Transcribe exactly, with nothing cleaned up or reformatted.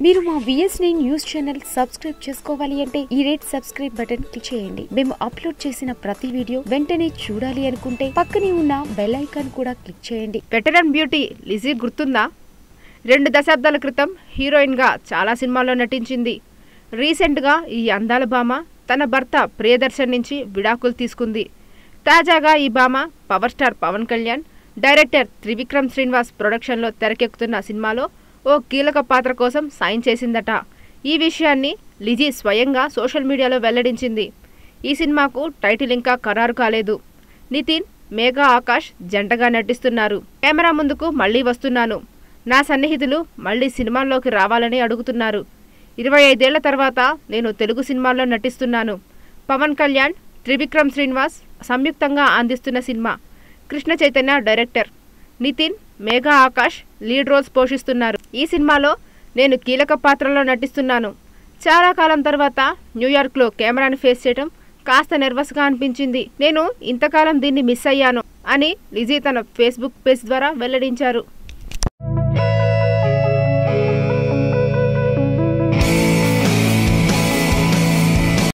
మీరు మా VS nine news channel subscribe చేసుకోవాలి అంటే ఈ రెడ్ సబ్స్క్రైబ్ బటన్ క్లిక్ చేయండి. మేము అప్లోడ్ చేసిన ప్రతి వీడియో వెంటనే చూడాలి అనుకుంటే పక్కనే ఉన్న బెల్ ఐకాన్ కూడా క్లిక్ చేయండి. వెటరన్ బ్యూటీ లిజీ గుర్తుందా? రెండు దశాబ్దాల క్రితం హీరోయిన్ గా చాలా సినిమాల్లో నటించింది. రీసెంట్ గా ఈ అందాల భామ తన భర్త ప్రియదర్శన్ నుంచి విడాకులు తీసుకుంది. తాజాగా ఈ భామ power star Pawan Kalyan, director Trivikram Srinivas ప్రొడక్షన్లో తెరకెక్కుతున్న సినిమాలో ఓ కీలక పాత్ర కోసం సైన్ చేసిందట. ఈ విషయాన్ని లిజీ స్వయంగా సోషల్ మీడియాలో వెల్లడించింది. ఈ సినిమాకు టైటిల్ ఇంకా ఖరారు కాలేదు. నితిన్, మేఘా ఆకాష్ జంటగా నటిస్తున్నారు. కెమెరా ముందుకు మళ్లీ వస్తున్నాను, నా సన్నిహితులు మళ్లీ సినిమాల్లోకి రావాలని అడుగుతున్నారు. ఇరవై ఐదేళ్ల తర్వాత నేను తెలుగు సినిమాల్లో నటిస్తున్నాను. పవన్ కళ్యాణ్, త్రివిక్రమ్ శ్రీనివాస్ సంయుక్తంగా అందిస్తున్న సినిమా. Krishna Chaitanya director. Nithin, Megha Akash lead roles పోషిస్తున్నారు. ఈ సినిమాలో నేను కీలక పాత్రలో నటిస్తున్నాను. చాలా కాలం తర్వాత న్యూయార్క్లో కెమెరాను ఫేస్ చేయడం కాస్త నెర్వస్గా అనిపించింది. నేను ఇంతకాలం దీన్ని మిస్ అయ్యాను అని లిజీ తన ఫేస్బుక్ పేజ్ ద్వారా వెల్లడించారు.